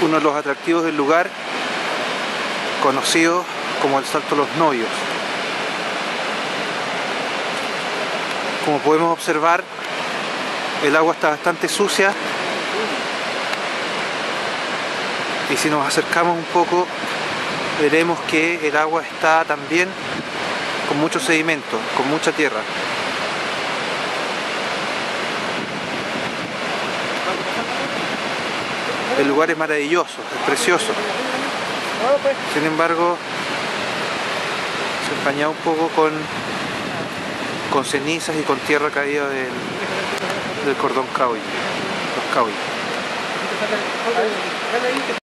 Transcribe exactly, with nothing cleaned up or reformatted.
uno de los atractivos del lugar, conocido como el Salto Los Novios. Como podemos observar, el agua está bastante sucia, y si nos acercamos un poco veremos que el agua está también con mucho sedimento, con mucha tierra. El lugar es maravilloso, es precioso. Sin embargo, se empaña un poco con, con cenizas y con tierra caída del, del cordón cauy, los cauy.